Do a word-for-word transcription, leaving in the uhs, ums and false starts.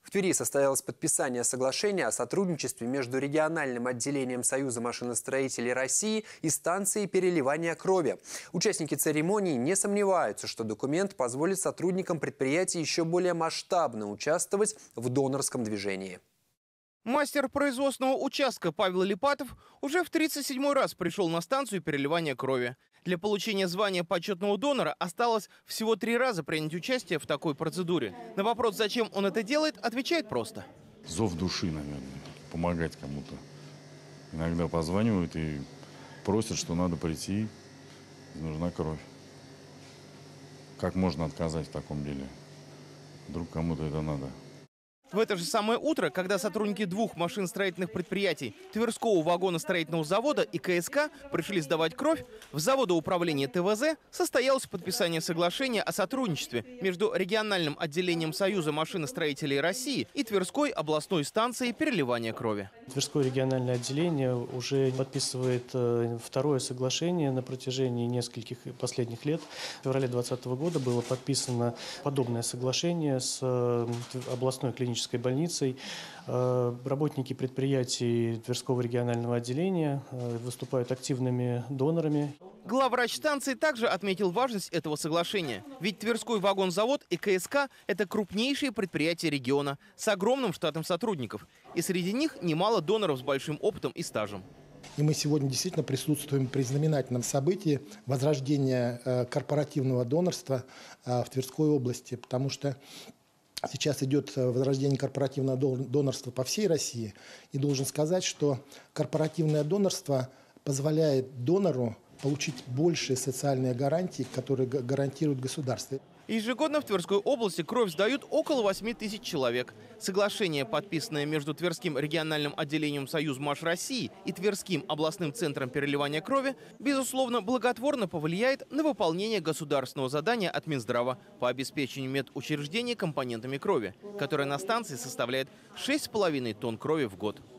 В Твери состоялось подписание соглашения о сотрудничестве между региональным отделением Союза машиностроителей России и станцией переливания крови. Участники церемонии не сомневаются, что документ позволит сотрудникам предприятий еще более масштабно участвовать в донорском движении. Мастер производственного участка Павел Липатов уже в тридцать седьмой раз пришел на станцию переливания крови. Для получения звания почетного донора осталось всего три раза принять участие в такой процедуре. На вопрос, зачем он это делает, отвечает просто. Зов души, наверное, помогать кому-то. Иногда позванивают и просят, что надо прийти, нужна кровь. Как можно отказать в таком деле? Вдруг кому-то это надо. В это же самое утро, когда сотрудники двух машиностроительных предприятий Тверского вагоностроительного завода и ка эс ка пришли сдавать кровь, в заводоуправлении тэ вэ зэ состоялось подписание соглашения о сотрудничестве между региональным отделением Союза машиностроителей России и Тверской областной станцией переливания крови. Тверское региональное отделение уже подписывает второе соглашение на протяжении нескольких последних лет. В феврале две тысячи двадцатого года было подписано подобное соглашение с областной клинической больницей. Работники предприятий Тверского регионального отделения выступают активными донорами. Главврач станции также отметил важность этого соглашения. Ведь Тверской вагонзавод и ка эс ка – это крупнейшие предприятия региона с огромным штатом сотрудников. И среди них немало доноров с большим опытом и стажем. И мы сегодня действительно присутствуем при знаменательном событии возрождения корпоративного донорства в Тверской области, потому что сейчас идет возрождение корпоративного донорства по всей России. И должен сказать, что корпоративное донорство позволяет донору получить большие социальные гарантии, которые гарантирует государство. Ежегодно в Тверской области кровь сдают около восьми тысяч человек. Соглашение, подписанное между Тверским региональным отделением Союз Маш России и Тверским областным центром переливания крови, безусловно, благотворно повлияет на выполнение государственного задания от Минздрава по обеспечению медучреждений компонентами крови, которое на станции составляет шесть с половиной тонн крови в год.